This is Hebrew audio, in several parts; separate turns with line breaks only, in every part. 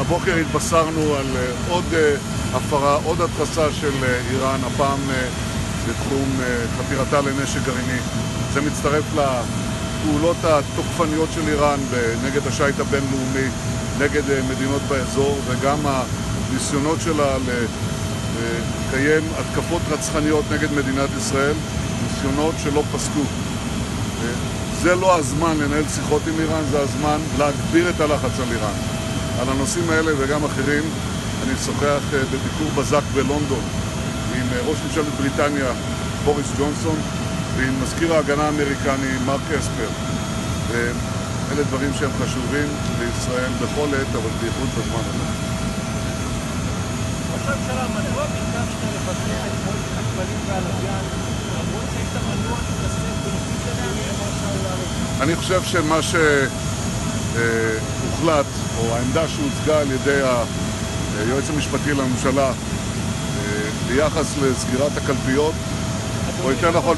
הבוקר התבשרנו על עוד הפרה, עוד התרסה של איראן, הפעם בתחום חתירתה לנשק גרעיני. זה מצטרף לפעולות התוקפניות של איראן נגד השיט הבינלאומי, נגד מדינות באזור, וגם הניסיונות שלה לקיים התקפות רצחניות נגד מדינת ישראל, ניסיונות שלא פסקו. זה לא הזמן לנהל שיחות עם איראן, זה הזמן להגביר את הלחץ על איראן. על הנושאים האלה וגם אחרים אני אשוחח בביקור בזק בלונדון עם ראש ממשלת בריטניה בוריס ג'ונסון ועם מזכיר ההגנה האמריקני מרק אספר. אלה דברים שהם חשובים לישראל בכל עת, אבל בייחוד בזמן הזה.
ראש הממשלה, מדוע ביקשת לבטל את פרויקט הכבלים והלוויין למרות שהיית מנוע להתעסק בנושאים שלהם?
אני חושב שמה שהוחלט, או העמדה שהוצגה על ידי היועץ המשפטי לממשלה ביחס לסגירת הקלפיות, או יותר נכון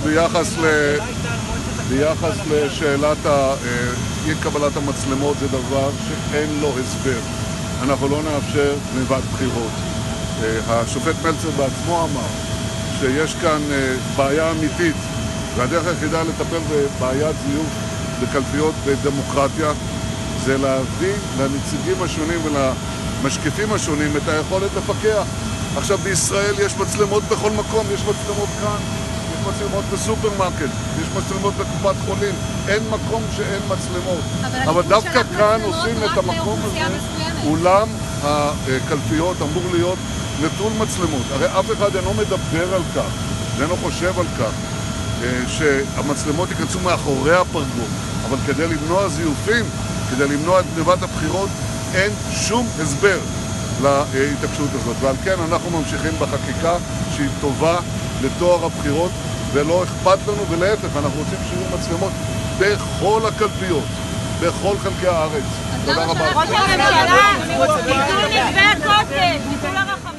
ביחס לשאלת אי קבלת המצלמות, זה דבר שאין לו הסבר. אנחנו לא נאפשר גנבת בחירות. השופט מלצר בעצמו אמר שיש כאן בעיה אמיתית, והדרך היחידה לטפל בבעיית זיוף בקלפיות בדמוקרטיה זה להביא לנציגים השונים ולמשקפים השונים את היכולת לפקח. עכשיו בישראל יש מצלמות בכל מקום, יש מצלמות כאן, יש מצלמות בסופרמרקט, יש מצלמות בקופת חולים, אין מקום שאין מצלמות. אבל דווקא כאן עושים את המקום הזה, אולם הקלפיות אמור להיות נטול מצלמות. הרי אף אחד אינו מדבר על כך, אינו חושב על כך שהמצלמות ייכנסו מאחורי הפרגוד, אבל כדי למנוע זיופים, כדי למנוע את גנבת הבחירות, אין שום הסבר להתעקשות הזאת. ועל כן אנחנו ממשיכים בחקיקה שהיא טובה לתואר הבחירות, ולא אכפת לנו, ולהפך, אנחנו רוצים שיהיו מצלמות בכל הקלפיות, בכל חלקי הארץ.
תודה רבה. ראש הממשלה, ביטול מתווה הכותל, ביטול הרחבה.